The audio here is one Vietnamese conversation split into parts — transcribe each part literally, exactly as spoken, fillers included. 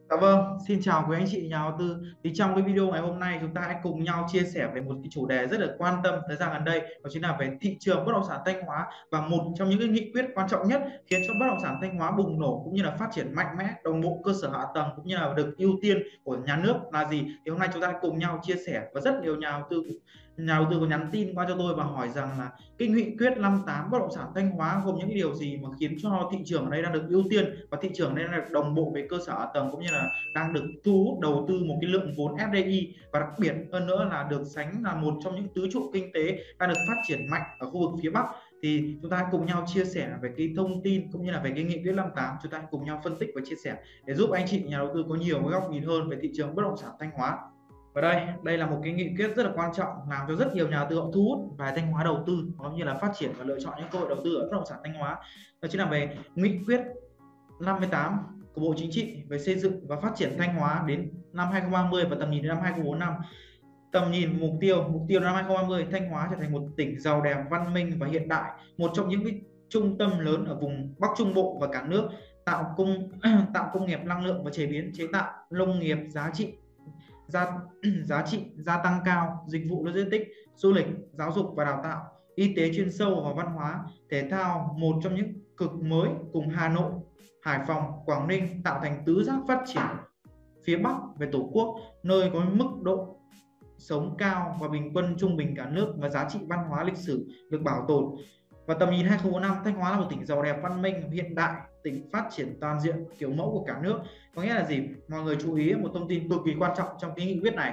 Dạ vâng, xin chào quý anh chị nhà đầu tư. Thì trong cái video ngày hôm nay chúng ta hãy cùng nhau chia sẻ về một cái chủ đề rất là quan tâm thời gian gần đây, đó chính là về thị trường bất động sản Thanh Hóa, và một trong những cái nghị quyết quan trọng nhất khiến cho bất động sản Thanh Hóa bùng nổ cũng như là phát triển mạnh mẽ, đồng bộ cơ sở hạ tầng cũng như là được ưu tiên của nhà nước là gì. Thì hôm nay chúng ta cùng nhau chia sẻ, và rất nhiều nhà đầu tư nhà đầu tư có nhắn tin qua cho tôi và hỏi rằng là cái nghị quyết năm tám bất động sản Thanh Hóa gồm những cái điều gì mà khiến cho thị trường ở đây đang được ưu tiên, và thị trường ở đây đang được đồng bộ về cơ sở hạ tầng cũng như là đang được thu hút đầu tư một cái lượng vốn ép đê i, và đặc biệt hơn nữa là được sánh là một trong những tứ trụ kinh tế đang được phát triển mạnh ở khu vực phía Bắc. Thì chúng ta hãy cùng nhau chia sẻ về cái thông tin cũng như là về cái nghị quyết năm tám, chúng ta hãy cùng nhau phân tích và chia sẻ để giúp anh chị nhà đầu tư có nhiều cái góc nhìn hơn về thị trường bất động sản Thanh Hóa. Và đây, đây là một cái nghị quyết rất là quan trọng làm cho rất nhiều nhà đầu tư họ thu hút về Thanh Hóa đầu tư cũng như là phát triển và lựa chọn những cơ hội đầu tư ở bất động sản Thanh Hóa. Đó chính là về nghị quyết năm mươi tám của Bộ Chính trị về xây dựng và phát triển Thanh Hóa đến năm hai không ba mươi và tầm nhìn đến năm hai không bốn năm. Tầm nhìn mục tiêu mục tiêu năm hai không ba mươi, Thanh Hóa trở thành một tỉnh giàu đẹp, văn minh và hiện đại, một trong những cái trung tâm lớn ở vùng Bắc Trung Bộ và cả nước, tạo công tạo công nghiệp năng lượng và chế biến chế tạo, nông nghiệp giá trị giá, giá trị gia tăng cao, dịch vụ logistics, du lịch, giáo dục và đào tạo, y tế chuyên sâu và văn hóa, thể thao, một trong những cực mới cùng Hà Nội, Hải Phòng, Quảng Ninh tạo thành tứ giác phát triển phía Bắc về Tổ quốc, nơi có mức độ sống cao và bình quân trung bình cả nước, và giá trị văn hóa lịch sử được bảo tồn. Và tầm nhìn hai không bốn năm, Thanh Hóa là một tỉnh giàu đẹp, văn minh, hiện đại, tỉnh phát triển toàn diện kiểu mẫu của cả nước. Có nghĩa là gì? Mọi người chú ý một thông tin cực kỳ quan trọng trong cái nghị quyết này,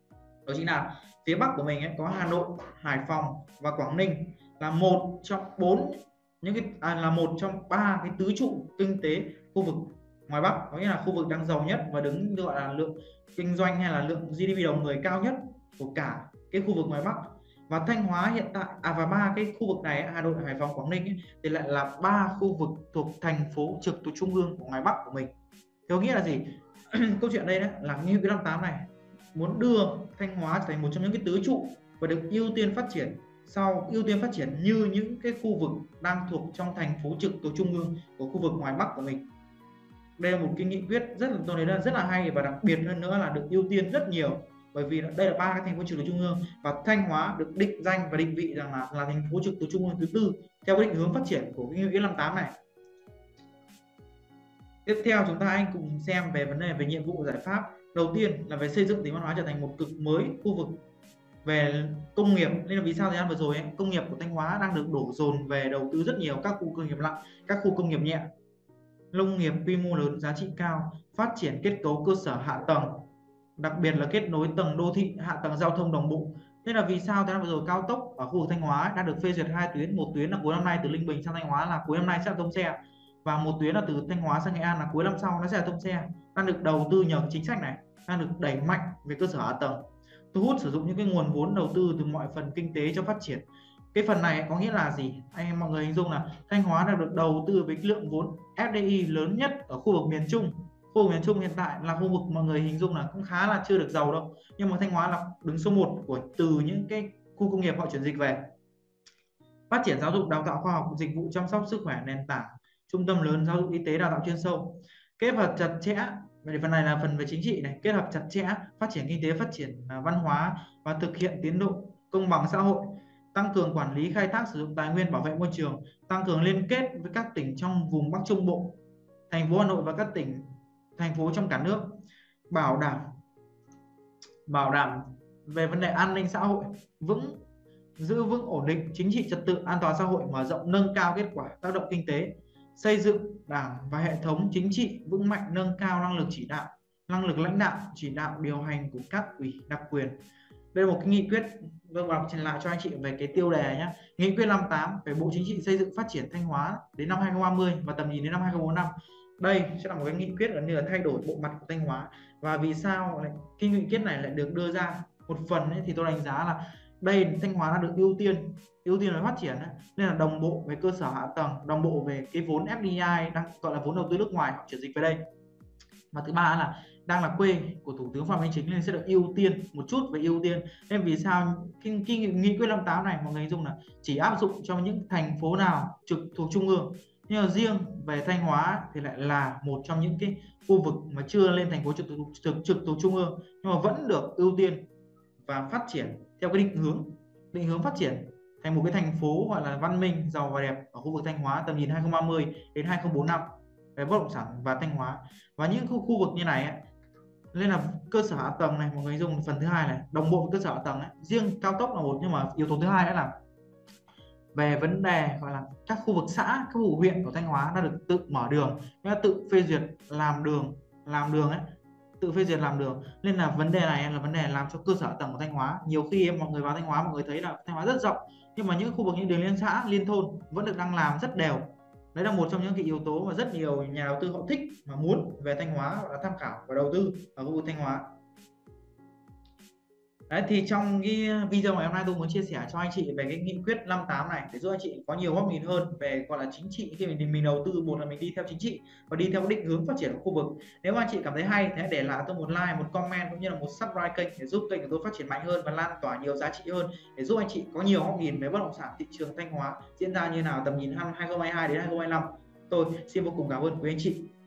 đó chính là phía Bắc của mình ấy, có Hà Nội, Hải Phòng và Quảng Ninh là một trong bốn những cái à, là một trong ba cái tứ trụ kinh tế khu vực ngoài Bắc, có nghĩa là khu vực đang giàu nhất và đứng gọi là lượng kinh doanh hay là lượng giê đê pê đầu người cao nhất của cả cái khu vực ngoài Bắc. Và Thanh Hóa hiện tại à và ba cái khu vực này, Hà Nội, Hải Phòng, Quảng Ninh ấy, thì lại là ba khu vực thuộc thành phố trực thuộc trung ương của ngoài Bắc của mình. Thì có nghĩa là gì? Câu chuyện đây đấy là nghị quyết năm tám này muốn đưa Thanh Hóa trở thành một trong những cái tứ trụ và được ưu tiên phát triển, sau ưu tiên phát triển như những cái khu vực đang thuộc trong thành phố trực thuộc trung ương của khu vực ngoài Bắc của mình. Đây là một cái nghị quyết rất là tôi thấy là rất là hay, và đặc biệt hơn nữa là được ưu tiên rất nhiều, bởi vì đây là ba cái thành phố trực thuộc trung ương, và Thanh Hóa được định danh và định vị rằng là là thành phố trực thuộc trung ương thứ tư theo cái định hướng phát triển của cái nghị quyết năm tám này. Tiếp theo chúng ta anh cùng xem về vấn đề về nhiệm vụ giải pháp. Đầu tiên là về xây dựng tỉnh Thanh Hóa trở thành một cực mới khu vực về công nghiệp. Nên là vì sao thời gian vừa rồi ấy, công nghiệp của Thanh Hóa đang được đổ dồn về đầu tư rất nhiều các khu công nghiệp nặng, các khu công nghiệp nhẹ, nông nghiệp quy mô lớn giá trị cao, phát triển kết cấu cơ sở hạ tầng, đặc biệt là kết nối tầng đô thị, hạ tầng giao thông đồng bộ. Nên là vì sao thời gian vừa rồi cao tốc ở khu vực Thanh Hóa đã được phê duyệt hai tuyến, một tuyến là cuối năm nay từ Ninh Bình sang Thanh Hóa là cuối năm nay sẽ thông xe, và một tuyến là từ Thanh Hóa sang Nghệ An là cuối năm sau nó sẽ thông xe, đang được đầu tư nhờ chính sách này, đang được đẩy mạnh về cơ sở hạ tầng, thu hút sử dụng những cái nguồn vốn đầu tư từ mọi phần kinh tế cho phát triển. Cái phần này có nghĩa là gì? Anh em mọi người hình dung là Thanh Hóa đang được đầu tư với lượng vốn ép đê i lớn nhất ở khu vực miền Trung. Khu vực miền Trung hiện tại là khu vực mọi người hình dung là cũng khá là chưa được giàu đâu, nhưng mà Thanh Hóa là đứng số một của từ những cái khu công nghiệp họ chuyển dịch về. Phát triển giáo dục đào tạo khoa học, dịch vụ chăm sóc sức khỏe nền tảng, trung tâm lớn giáo dục y tế đào tạo chuyên sâu, kết hợp chặt chẽ. Về phần này là phần về chính trị này, kết hợp chặt chẽ phát triển kinh tế, phát triển văn hóa và thực hiện tiến độ công bằng xã hội, tăng cường quản lý khai thác sử dụng tài nguyên, bảo vệ môi trường, tăng cường liên kết với các tỉnh trong vùng Bắc Trung Bộ, thành phố Hà Nội và các tỉnh thành phố trong cả nước, bảo đảm bảo đảm về vấn đề an ninh xã hội vững, giữ vững ổn định chính trị trật tự an toàn xã hội, mở rộng nâng cao kết quả tác động kinh tế, xây dựng đảng và hệ thống chính trị vững mạnh, nâng cao năng lực chỉ đạo, năng lực lãnh đạo chỉ đạo điều hành của các ủy đặc quyền. Đây là một cái nghị quyết, tôi đọc trình lại cho anh chị về cái tiêu đề nhé. Nghị quyết năm tám về Bộ Chính trị xây dựng phát triển Thanh Hóa đến năm hai không ba mươi và tầm nhìn đến năm hai không bốn năm. Đây sẽ là một cái nghị quyết gần như là thay đổi bộ mặt của Thanh Hóa. Và vì sao lại cái nghị quyết này lại được đưa ra? Một phần ấy, thì tôi đánh giá là đây Thanh Hóa đã được ưu tiên ưu tiên về phát triển ấy, nên là đồng bộ về cơ sở hạ tầng, đồng bộ về cái vốn ép đê i đang gọi là vốn đầu tư nước ngoài họ chuyển dịch về đây. Và thứ ba là đang là quê của Thủ tướng Phạm Minh Chính nên sẽ được ưu tiên một chút về ưu tiên. Nên vì sao cái, cái nghị quyết năm tám này mọi người hình dung là chỉ áp dụng cho những thành phố nào trực thuộc trung ương, Nhưng mà riêng về Thanh Hóa thì lại là một trong những cái khu vực mà chưa lên thành phố trực thuộc trực, trực thuộc trung ương, nhưng mà vẫn được ưu tiên và phát triển theo cái định hướng định hướng phát triển thành một cái thành phố gọi là văn minh, giàu và đẹp ở khu vực Thanh Hóa tầm nhìn hai không ba mươi đến hai không bốn năm về bất động sản và Thanh Hóa. Và những khu, khu vực như này ấy, nên là cơ sở hạ tầng này, một người dùng phần thứ hai này, đồng bộ với cơ sở hạ tầng ấy. Riêng cao tốc là một, nhưng mà yếu tố thứ hai nữa là về vấn đề gọi là các khu vực xã, các khu vực huyện của Thanh Hóa đã được tự mở đường, đã tự phê duyệt làm đường làm đường ấy, tự phê duyệt làm đường. Nên là vấn đề này là vấn đề làm cho cơ sở hạ tầng của Thanh Hóa, nhiều khi em mọi người vào Thanh Hóa mọi người thấy là Thanh Hóa rất rộng, nhưng mà những khu vực như đường liên xã, liên thôn vẫn được đang làm rất đều. Đấy là một trong những cái yếu tố mà rất nhiều nhà đầu tư họ thích mà muốn về Thanh Hóa và tham khảo và đầu tư ở khu vực Thanh Hóa. Đấy, thì trong cái video ngày hôm nay tôi muốn chia sẻ cho anh chị về cái nghị quyết năm tám này để giúp anh chị có nhiều góc nhìn hơn về gọi là chính trị khi mình mình đầu tư. Một là mình đi theo chính trị và đi theo định hướng phát triển của khu vực. Nếu mà anh chị cảm thấy hay thì hãy để lại tôi một like, một comment cũng như là một subscribe kênh để giúp kênh của tôi phát triển mạnh hơn và lan tỏa nhiều giá trị hơn, để giúp anh chị có nhiều góc nhìn về bất động sản thị trường Thanh Hóa diễn ra như nào tầm nhìn năm hai không hai hai đến hai không hai lăm. Tôi xin vô cùng cảm ơn quý anh chị.